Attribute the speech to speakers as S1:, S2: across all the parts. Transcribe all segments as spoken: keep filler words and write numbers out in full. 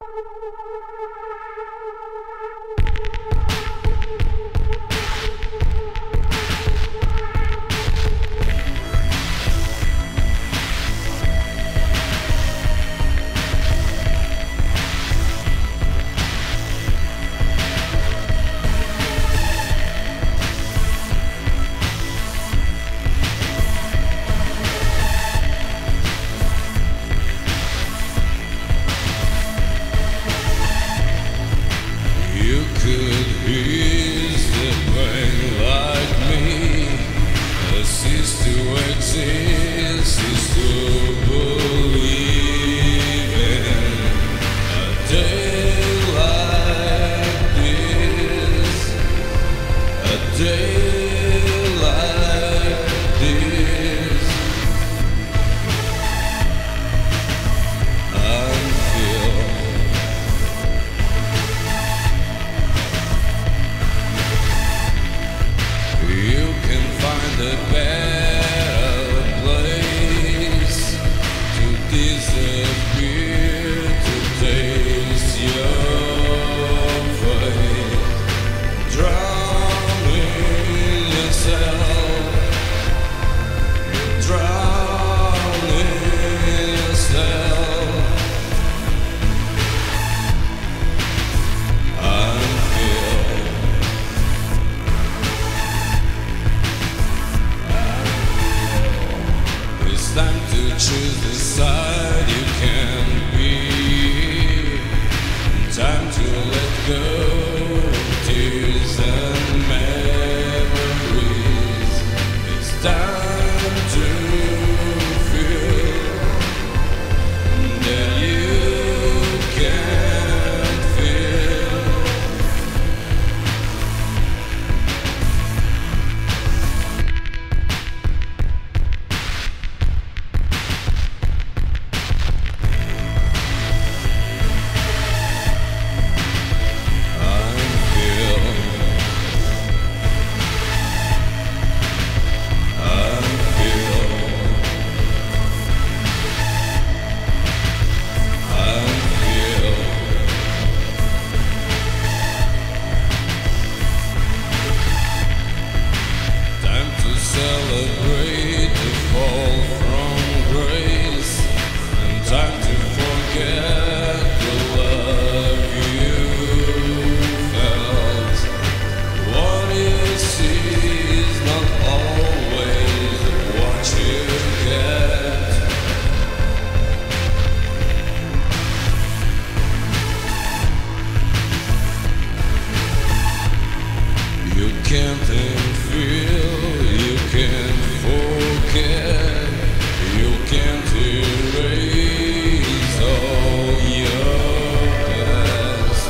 S1: Choose the side you can be. Time to let go of tears and memories. It's time to feel that you can feel. Celebrate the fall from grace, and time to forget the love you felt. What you see is not always what you get. You can't think, feel, you can't forget, you can't erase all your past.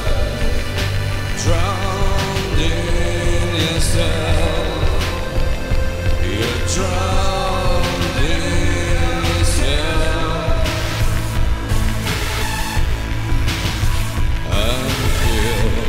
S1: Drowned in yourself, you're drowned in yourself. And feel,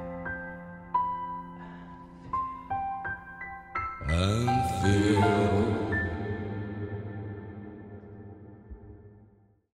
S1: and feel.